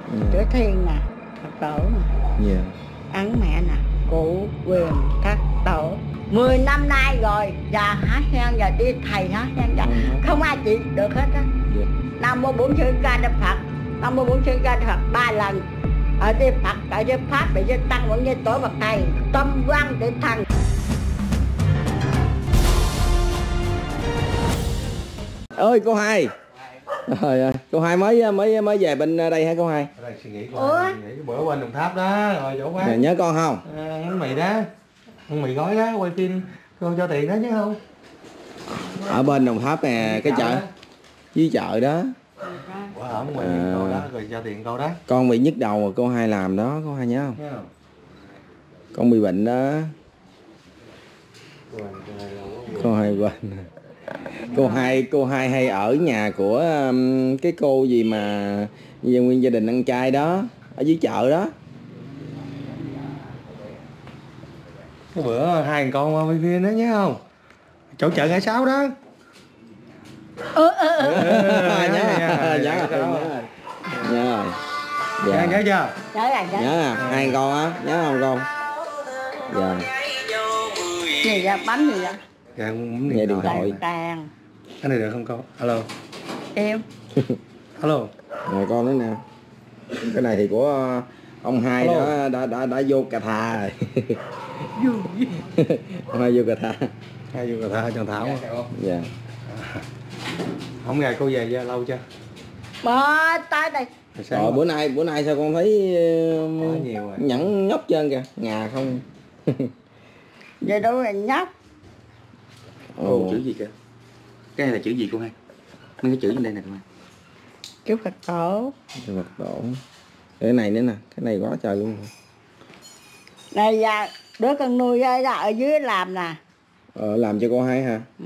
chữa thiên nè, Phật tổ nè, ấn mẹ nè, cụ quyền thất tổ. 10 năm nay rồi, giờ hát heo, giờ đi thầy hát heo, không ai chịu được hết á. Nam mô Bổn Sư Ca Đức Phật, Nam mô Bổn Sư Ca Đức Phật 3 lần. Ở đây Phật, ở đây Pháp, ở đây Tăng, cũng như tổ bậc thầy, tâm văn để thành. Ơi cô Hai, trời ơi, cô Hai mới về bên đây hả cô Hai? Suy nghĩ bữa bên Đồng Tháp đó, rồi chỗ quán. Nhớ con không? Bánh mì đó, bánh mì gói đó, quay phim con cho tiền đó chứ không? Ở bên Đồng Tháp nè, cái chợ, dưới chợ đó. Bữa ở ngoài cô đó, rồi cho tiền cô đó. Con bị nhức đầu mà cô Hai làm đó, cô Hai nhớ không? Nhớ không? Con bị bệnh đó. Cô Hai quên. Cô hai hay ở nhà của cái cô gì mà nguyên gia đình ăn chay đó, ở dưới chợ đó. Cái bữa hai con qua bên kia đó nhớ không? Chỗ chợ Ngã Sáu đó. Nhớ rồi. Dạ. Nhớ chưa? Nhớ à, hai con á, nhớ không con? Dạ. Gì vậy, bấm gì vậy? Dạ, nghe điện thoại. Càng. Cái này được không con? Alo. Em. Alo. Rồi con nữa nè. Cái này thì của ông Hai đã vô cà thà rồi. Ông Hai vô cà thà. Hai vô cà thà cho Thảo. Dạ. Không ngày cô về lâu chưa? Mà tới đây. Rồi bữa nay sao con thấy nhiều nhẫn nhóc trơn kìa, ngà không? Vậy đâu là nhóc. Chữ gì kìa? Cái này là chữ gì cô Hai? Mấy cái chữ trên đây nè cô Hai. Chữ Phật tổ. Chữ Phật tổ. Cái này nữa nè, cái này quá trời luôn. Này giờ đứa con nuôi ở dưới làm nè. Làm cho cô Hai hả? Ừ.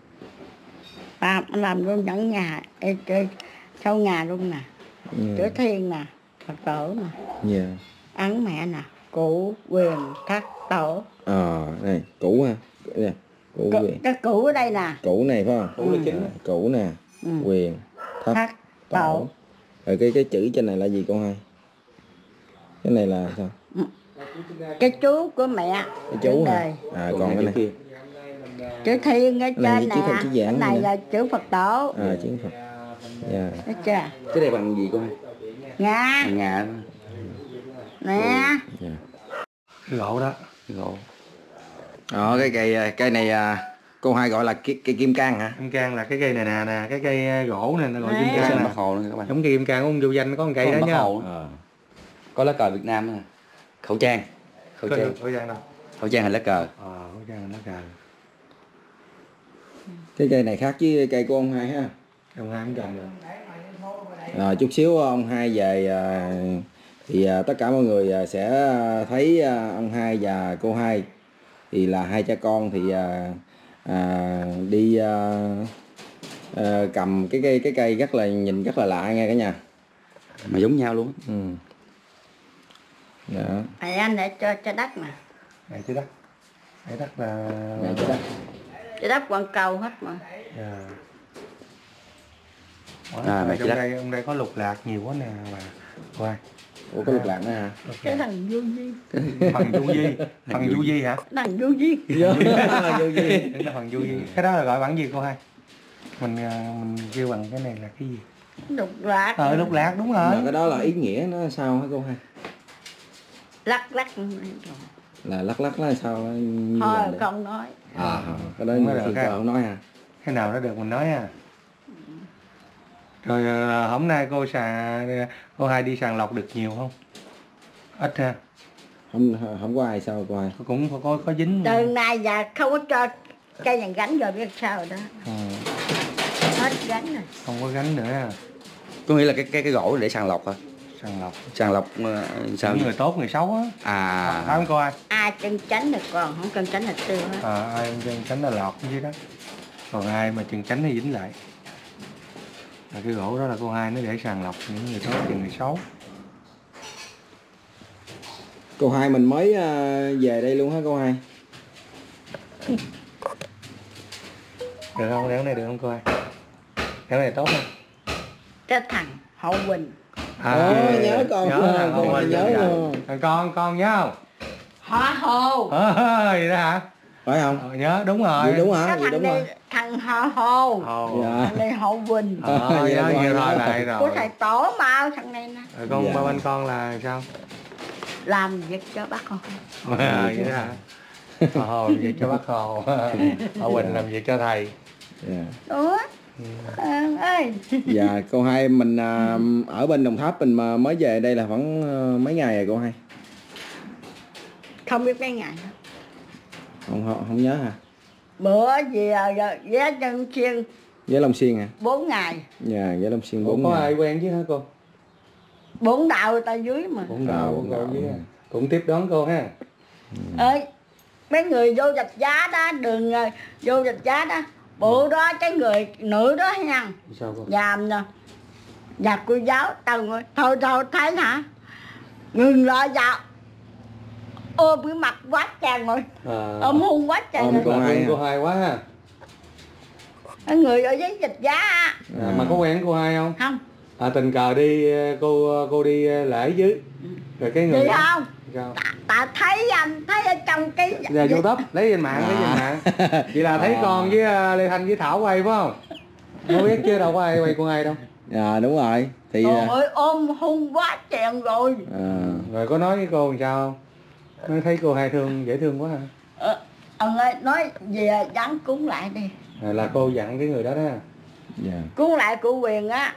Làm luôn nhẫn nhà, sau nhà luôn nè. Chữa thiên nè, Phật tổ nè. Ấn mẹ nè, cụ quyền thất tổ. Này, cụ ha. Nè, cụ quyền. Cái cụ ở đây nè. Cụ này phải không? Cụ là chính. Cụ nè, quyền thất tổ. Rồi cái chữ trên này là gì cô Hai? Cái này là sao? Cái chú của mẹ. Cái chú hả? Còn cái này. Chữ thiên ở trên nè. Cái này là chữ Phật tổ. Chữ Phật. Dạ. Thấy chưa? Cái này bằng gì cô Hai? Ngà. Ngà. Nè. Cái gỗ đó. Cái gỗ. Cây này cô Hai gọi là cây kim cang hả? Kim cang là cái cây này nè, cái cây gỗ này nó gọi kim cang. Bắc Hồ nè các bạn. Giống cây kim cang của ông vô danh có một cây đó nhá. Có lá cờ Việt Nam nè. Khẩu trang. Khẩu trang đâu? Khẩu trang hình lá cờ. Khẩu trang hình lá cờ. Cái cây này khác với cây của ông Hai ha. Ông Hai cũng trồng được. Rồi chút xíu ông Hai về thì tất cả mọi người sẽ thấy ông Hai và cô Hai thì là hai cha con thì đi cầm cái cây rất là nhìn rất là lạ nghe cả nhà. Mà giống nhau luôn. Dạ. Anh để cho đất nè. Này chứ đất. Cái đất là Cái đất quăng cầu hết mà. Trong đây có lục lạc nhiều quá nè mà. Coi. Ủa có lục lạc nữa hả? Cái thằng vô vi. Phần vô vi. Phần vô vi hả? Thằng vô vi. Vô vi. Là phần vô vi. Cái đó là gọi bằng gì cô Hai? Mình kêu bằng cái này là cái gì? Lục lạc. Lục lạc đúng rồi. Mà cái đó là ý nghĩa nó sao hả cô Hai? Lắc. Là lắc nó sao? Thôi không nói. Cái đó thì không nói hả? Cái nào nó được mình nói ha. Rồi hôm nay cô Hai đi sàng lọc được nhiều không? Ít ha. Không có ai sao cô Hai? Cũng có dính. Từ nay giờ không có cho cây này gánh rồi biết sao rồi đó. Hết gánh rồi. Không có gánh nữa. Có nghĩa là cái gỗ để sàng lọc hả? Sàng lọc sao? Những người tốt người xấu á. Không cô Hai? Ai chân chánh là còn, không chân chánh là tiêu hết. Ai chân chánh là lọt dưới đó. Còn ai mà chân chánh thì dính lại. Cái gỗ đó là cô Hai nó để sàng lọc những người tốt và người xấu. Cô Hai mình mới về đây luôn hả cô Hai? Được không? Đéo này được không cô Hai? Đéo này tốt không? Cái thằng Hậu Quỳnh. Nhớ con. Nhớ Cô Hai nhớ luôn. Con nhớ không? Hả Hồ. Vậy đó hả? Phải không? Nhớ đúng rồi. Đúng hả? Cái thằng này thằng Hồ. Dạ. Thằng này Hồ Quỳnh. Nhớ nhiều rồi lại rồi. Của thầy Tổ mà thằng này nè. Rồi con ba bên con là sao? Làm việc cho bác Hồ. Vậy đó hả? Hồ làm việc cho bác Hồ. Ở Quỳnh làm việc cho thầy. Đó. Ơi. Dạ cô Hai mình ở bên Đồng Tháp mình mà mới về đây là khoảng mấy ngày rồi cô Hai? Không biết mấy ngày. Không nhớ hả? Bữa gì ghé Chân Chiên. Với Long Xuyên hả? 4 ngày. Dạ với Long Xuyên 4 ngày. Có ai quen chứ hả cô? Bốn đạo ta dưới mà. Bốn đạo dưới. Cũng tiếp đón cô ha. Ơi, mấy người vô Rạch Giá đó, đường vô Rạch Giá đó, bộ đó cái người nữ đó nha. Sao cô? Dàm nè. Dạ cô giáo tao ngồi thôi thấy hả? Ngừng lại dạ. Ôm cái mặt quá chàng rồi. Ôm hung quá chàng rồi. Cô Hai quá ha. Cái người ở dưới Rạch Giá á. Mà có quen cô Hai không? Không. Tình cờ đi cô đi lễ dưới. Rồi cái người gì không? Sao? Ta thấy anh thấy ở trong cái Giờ YouTube lấy trên mạng Chị là thấy con với Lê Thanh với Thảo quay phải không? Không biết chứ đâu có ai quay cô Hai đâu. Dạ đúng rồi. Thì ôi ôm hung quá chèn rồi. Rồi có nói với cô làm sao không? Nó thấy cô Hai dễ thương quá hả? Ông ơi nói về dán cúng lại đi. Là cô dặn cái người đó đó. Dạ. Cúng lại của Quyền á.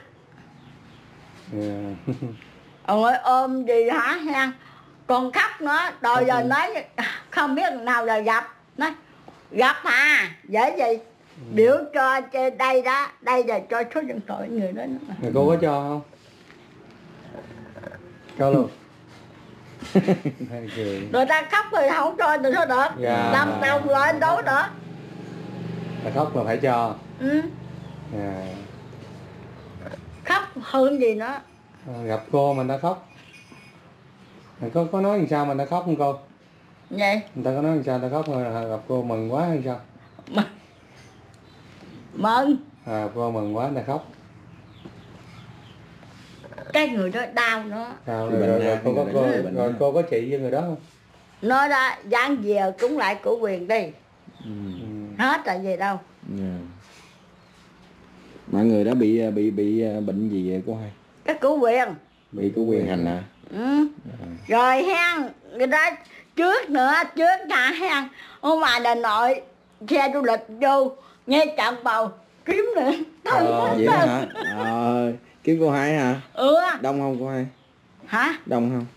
Ông ơi ôm gì hả ha? Còn khóc nữa, rồi giờ nói không biết nào là gặp. Nói gặp à, dễ gì? Biểu cho đây đó, đây là cho số điện thoại người đó nữa. Rồi cô có cho không? Cho luôn. Rồi ta khóc rồi không cho thì sao được? Làm đồng rồi đâu nữa. Ta khóc mà phải cho. Khóc hơn gì nữa. Gặp cô mà ta khóc. Có nói làm sao mà ta khóc không cô? Vậy? Người ta có nói làm sao ta khóc mà gặp cô mừng quá hay sao? Mừng. Cô mừng quá ta khóc. Cái người đó đau nữa. Rồi cô có trị với người đó không? Nói ra dán về cúng lại của Quyền đi. Hết là gì đâu. Mọi người đó bị bệnh gì vậy cô Hai? Cái của Quyền. Bị của Quyền hành hả? Rồi hen, người ta trước nhà hen. Hôm mà Hà Nội xe du lịch vô nghe chạm bầu kiếm nữa. Vậy hả? Kiếm cô Hai hả? Đông không cô Hai? Hả? Đông không?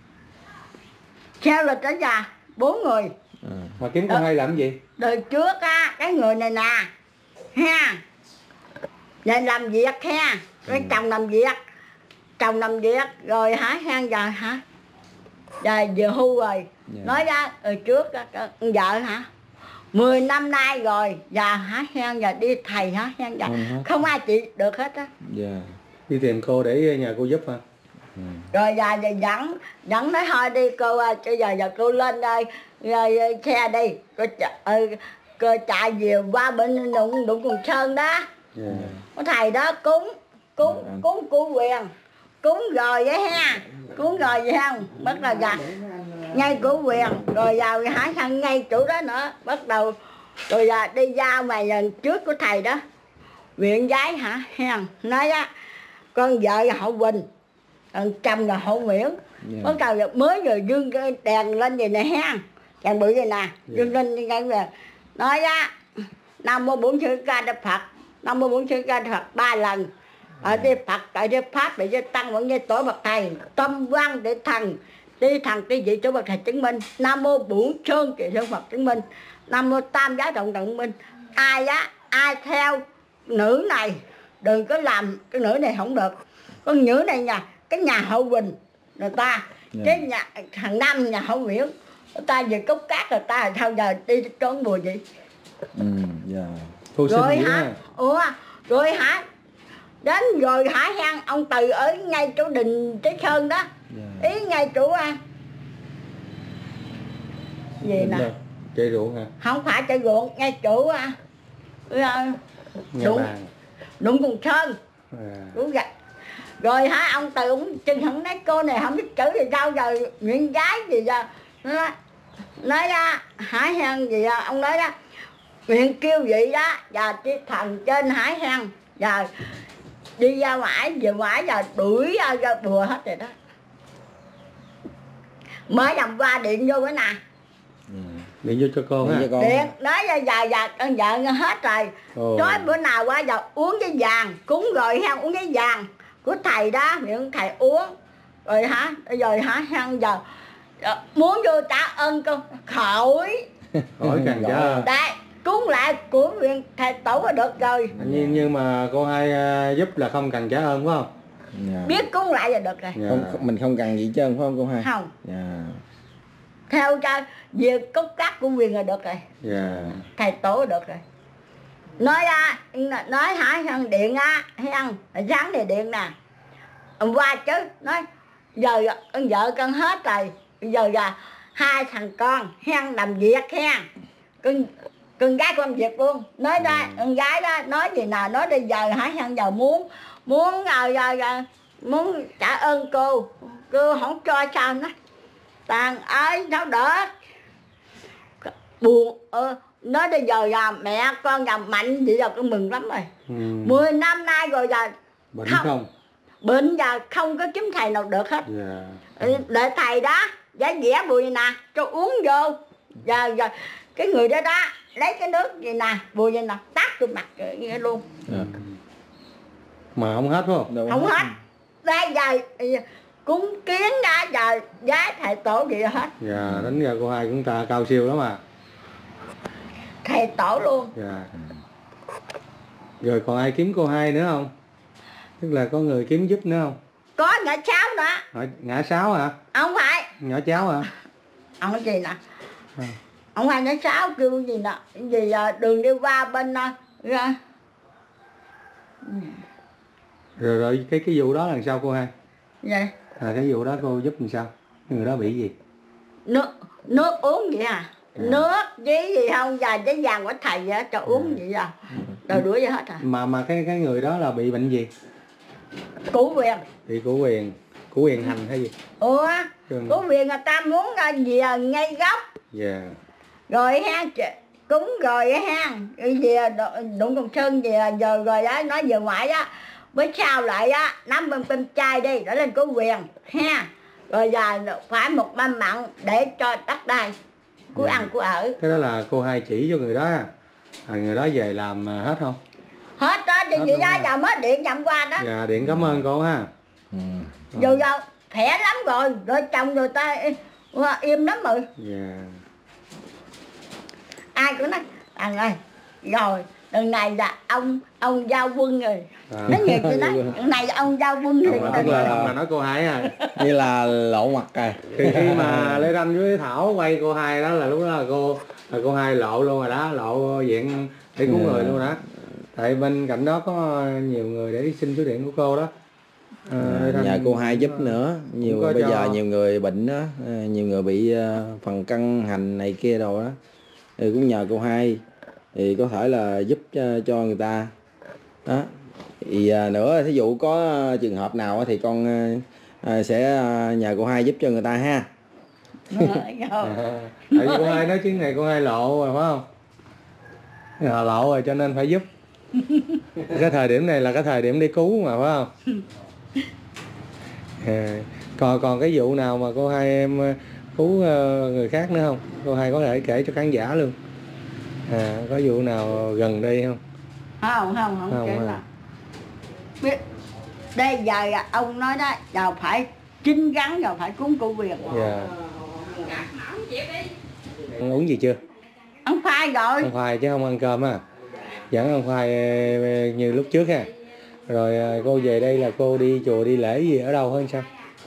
Xe du lịch ở nhà 4 người. Mà kiếm cô Hai làm gì? Đời trước á, cái người này nè ha, về làm việc ha, cái chồng làm việc rồi hả hen giờ hả, giờ vừa hưu rồi. Nói ra rồi trước vợ hả 10 năm nay rồi, giờ hả hen giờ đi thầy hả hen giờ không ai chị được hết á. Đi tìm cô để nhờ cô giúp hả? Rồi giờ dẫn nói thôi đi cô ơi, giờ cô lên đây xe đi, cô chạy về qua bên đụng Cồn Sơn đó. Có thầy đó cúng của Quyền, cúng rồi vậy ha, cúng rồi vậy không, bắt đầu gặp ngay của Quyền, rồi vào hả thằng ngay chỗ đó nữa, bắt đầu rồi giờ đi giao mày lần trước của thầy đó, viện giấy hả hen, nói á con vợ là Hậu Quỳnh, chồng là Hậu Nguyễn. Bắt đầu mới rồi dương cái đèn lên vậy nè ha, đèn bự vậy nè, dương lên như vậy về, nói á Nam Mô Bổn Sư Ca Đa Phật, Nam Mô Bổn Sư Ca Đa Phật 3 lần. Ở đây Phật, ở đây Pháp, để cho tăng vẫn như tổ bậc thầy, tâm quan để thần cái vị tổ bậc thầy chứng minh. Nam Mô Bổn Sư Ca Phật chứng minh, Nam Mô Tam Giáo Trọng Trọng minh. Ai theo nữ này đừng có làm cái nữ này không được. Con nữ này nha, cái nhà Hậu Quỳnh người ta, cái nhà thằng Nam nhà Hậu Nguyễn, người ta về cốc cát người ta sao giờ đi trốn bùa vậy? Rồi hả? Rồi hả? Đến rồi hả hen, ông Từ ở ngay chỗ đình Trái Sơn đó, ý ngay chỗ gì nè? Chơi ruộng hả? Không phải chơi ruộng, ngay chỗ đụng Cồn Sơn. Đúng vậy. Rồi hả ông Từ ông chừng hẳn nói cô này không biết chữ thì sao giờ nguyện gái gì giờ nói ra Hải Hang gì đó, ông nói đó nguyện kêu vậy đó và cái thần trên Hải Hang giờ đi ra ngoài về ngoài giờ đuổi ra bùa hết rồi đó. Mới làm qua điện vô bữa nè. Điện vô cho con ha. Điện nói ra giờ con vợ hết rồi. Nói bữa nào qua giờ uống cái vàng cúng rồi ha, uống cái vàng của thầy đó, miệng thầy uống rồi hả, rồi hả hăng giờ muốn vô trả ơn con khỏi càng trả ơn. Đấy, cúng lại của viện thầy tổ là được rồi. Nhưng mà cô Hai giúp là không cần trả ơn phải không? Biết cúng lại là được rồi. Mình không cần gì trơn phải không cô Hai? Không. Theo cho việc cốt cắt của quyền là được rồi. Thầy tổ là được rồi. Nói ra, nói hả hăng điện á, hăng sáng thì điện nè. Ông qua chứ, nói giờ con vợ con hết rồi, giờ là hai thằng con hăng làm việc ha. Con gái con làm việc luôn. Nói ra con gái đó nói gì nào nói bây giờ hả hăng giờ muốn trả ơn cô không cho sao nó tàn ơi sao đỡ buồn nói bây giờ là mẹ con là mạnh vậy giờ con mừng lắm rồi. 10 năm nay rồi giờ bệnh không bệnh giờ không có kiếm thầy nào được hết. Để thầy đó giá vẽ bùi này nè cho uống vô giờ cái người đó đó lấy cái nước gì nè bùi gì nè tát tôi mặt nghe luôn. Mà không hết phải không? Không hết. Đây giờ cúng kiến ra giờ giá thầy tổ gì hết. Đánh ra cô Hai chúng ta cao siêu lắm mà. Thầy tổ luôn. Rồi còn ai kiếm cô Hai nữa không? Tức là có người kiếm giúp nữa không? Có ngã cháu nữa. Ngã Sáu hả? Không phải. Nhỏ cháu hả? Ông gì nè. Ông hai ngã Sáu kêu gì nè. Gì đường đi qua bên ra. Rồi cái vụ đó là sao cô Hai? Vậy? Cái vụ đó cô giúp làm sao? Người đó bị gì? Nước uống vậy à? Nước với gì không giờ cái vàng của thầy á cho uống vậy à? Rồi đuổi vậy hết à? Mà cái người đó là bị bệnh gì? Củ quyền. Bị củ quyền hành hay gì? Củ quyền người ta muốn gì ngay gốc. Rồi ha cúng rồi ha gì đụng con sơn gì giờ rồi á nói về ngoại á mới sao lại á nắm bên chai đi để lên củ quyền ha. Rồi giờ phải một mâm mặn để cho đất đai của ăn của ở. Cái đó là cô Hai chỉ cho người đó người đó về làm hết không? Hết đó thì gì đó giờ mới điện nhậm qua đó. Điện cảm ơn cô ha. Rồi khỏe lắm rồi chồng rồi ta im lắm rồi. Ai cũng nói anh ơi rồi lần này là ông giao quân rồi. Nói gì vậy đó, lần này là ông giao quân rồi. Tức là nói cô Hai như là lộ mặt rồi. Khi mà Lê Ranh với Thảo quay cô Hai đó là lúc đó là cô Hai lộ luôn rồi đó, lộ diện để cứu người luôn đó. Tại bên cạnh đó có nhiều người để xin số điện của cô đó. Nhờ cô Hai giúp nữa. Bây giờ nhiều người bệnh đó, nhiều người bị phần cân hành này kia đồ đó. Thì cũng nhờ cô Hai thì có thể là giúp cho người ta đó. Thì nữa thí dụ có trường hợp nào thì con sẽ nhờ cô Hai giúp cho người ta ha. Tại vì cô Hai nói chuyến này cô Hai lộ rồi phải không? Lộ rồi cho nên phải giúp. Cái thời điểm này là cái thời điểm đi cứu mà phải không? Còn cái vụ nào mà cô Hai em cứu người khác nữa không? Cô Hai có thể kể cho khán giả luôn. Có vụ nào gần đây không? Không kể là đây giờ ông nói đó giờ phải chín gắn rồi phải cúng cụ quyền. Uống gì chưa? Ăn khoai rồi. Ăn khoai chứ không ăn cơm á. Vẫn ăn khoai như lúc trước ha. Rồi cô về đây là cô đi chùa đi lễ gì ở đâu hơn sao?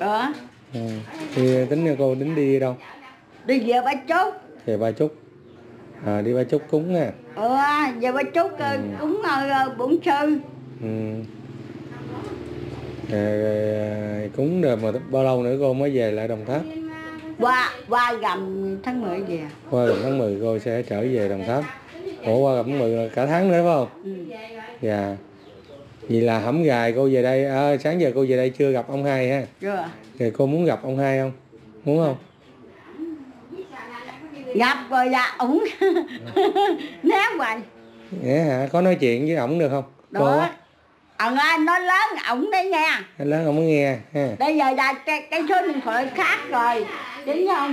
Thì tính cô tính đi đâu? Đi về Ba Chúc. Về Ba Chúc. Đi Ba Chúc cúng nè. Về Ba Chúc cúng bổn sư. Cúng rồi mà bao lâu nữa cô mới về lại Đồng Tháp? Qua rằm tháng 10 về. Qua rằm tháng 10 cô sẽ trở về Đồng Tháp. Qua rằm tháng 10 là cả tháng nữa phải không? Vậy là hổng gài cô về đây, sáng giờ cô về đây chưa gặp ông Hai ha? Chưa. Rồi cô muốn gặp ông Hai không? Muốn không? Gặp rồi dạ ổng né hoài. Nghe hả? Có nói chuyện với ổng được không? Cô Đó. á. Ông anh nói lớn ổng đấy nghe. Anh lớn không có nghe ha. Bây giờ là cái số điện thoại khác rồi. Chính không?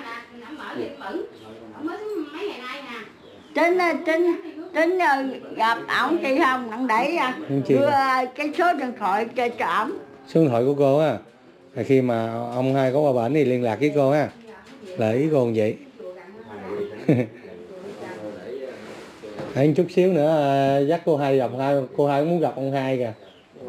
Tính gặp ổng chị không? Ông để đưa cái số điện thoại cho ổng. Số điện thoại của cô á. Khi mà ông Hai có qua bển thì liên lạc với cô ha. Là ý cô vậy. Hãy chút xíu nữa dắt cô Hai gặp Hai, cô Hai cũng muốn gặp ông Hai kìa.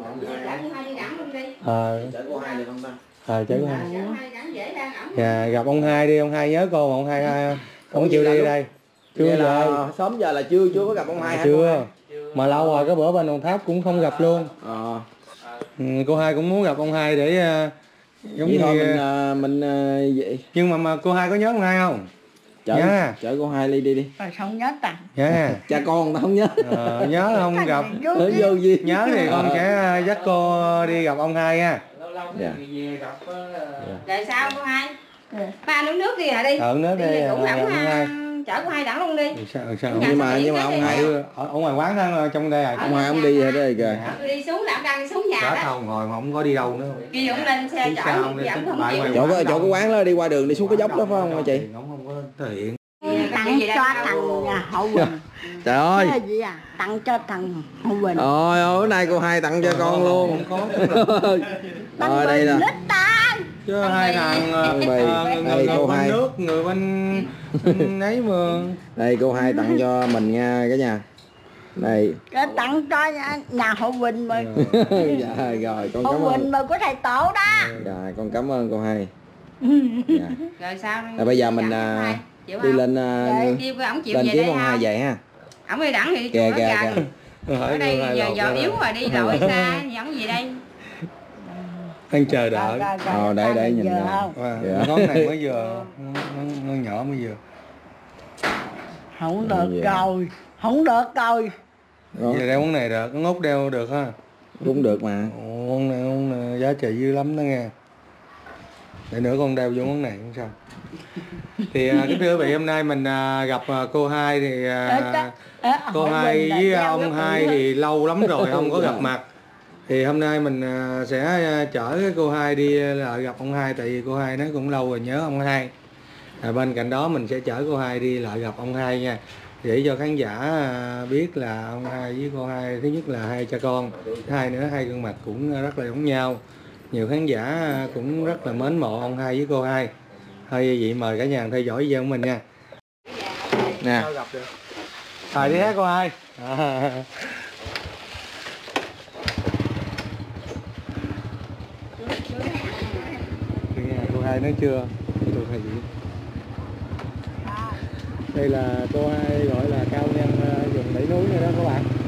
Chở cô Hai được không ta? Chở cô Hai. Dạ, gặp ông Hai đi, ông Hai nhớ cô mà ông Hai không chịu đi đây. Chưa giờ. Sớm giờ là chưa có gặp ông Hai hả? Chưa. Mà lâu rồi, cái bữa bên Đồng Tháp cũng không gặp luôn. Cô Hai cũng muốn gặp ông Hai để giống như mình vậy. Nhưng mà cô Hai có nhớ ông Hai không? Chở cô Hai đi. Không nhớ ta. Cha con tao không nhớ. Nhớ không gặp. Vô gì. Nhớ thì con sẽ dắt cô đi gặp ông Hai nha. Dạ. Rồi sao cô Hai? Ba nấu nước đi hả đi? Nước đi. Cũng chở cô Hai đẳng luôn đi. Sao? Nhưng mà ông Hai ở ngoài quán đó trong đây ông Hai ông đi rồi đây kìa. Đi xuống làm đang xuống nhà đó. Không ngồi mà không có đi đâu nữa. Kia cũng lên xe chở chỗ cái quán đó đi qua đường đi xuống cái dốc đó phải không chị? Không có thể hiện. Tặng cho thằng Hậu Quỳnh. Trời ơi. Tặng cho thằng Hậu Quỳnh. Ôi bữa nay cô Hai tặng cho con luôn. Đây là chứ hai thằng người cô Hai nước người bên ấy mà. Đây cô Hai tặng cho mình nha cả nhà. Đây. Cái tặng cho nhà Hậu Quỳnh mà. Dạ rồi con Hậu cảm ơn. Quỳnh mà có thầy tổ đó. Dạ con cảm ơn cô Hai. Dạ. Rồi sao? Bây giờ mình đi lên kiếm ông Hai về ha. Ổng đi đẳng thì kìa ở đây giờ yếu rồi đi đội xa giống gì đây. Anh chờ đợi. Để nhìn nè. Ngón này mới vừa, nó nhỏ mới vừa. Không được rồi, không được rồi. Giờ đeo món này được, ngốt đeo được ha. Cũng được mà. Món này giá trị dữ lắm đó nghe. Để nữa con đeo vô món này không sao. Thì kính thưa quý vị, hôm nay mình gặp cô Hai thì cô Hai với ông Hai thì lâu lắm rồi không có gặp mặt. Thì hôm nay mình sẽ chở cái cô Hai đi lại gặp ông Hai, tại vì cô Hai nói cũng lâu rồi nhớ ông Hai. Bên cạnh đó mình sẽ chở cô Hai đi lại gặp ông Hai nha, để cho khán giả biết là ông Hai với cô Hai thứ nhất là hai cha con, hai nữa hai gương mặt cũng rất là giống nhau. Nhiều khán giả cũng rất là mến mộ ông Hai với cô Hai. Thôi vậy mời cả nhà theo dõi video của mình nha. Nè. Đi hết cô Hai. Cô Hai nói chưa? Đây là cô Hai gọi là cao nhân vùng đỉnh núi này đó các bạn.